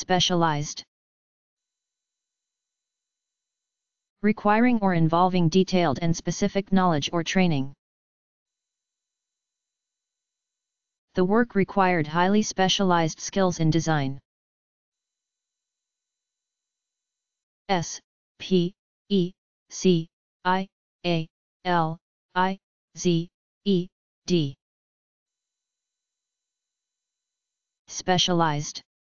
Specialized. Requiring or involving detailed and specific knowledge or training. The work required highly specialized skills in design. S P E C I A L I Z E D. Specialized.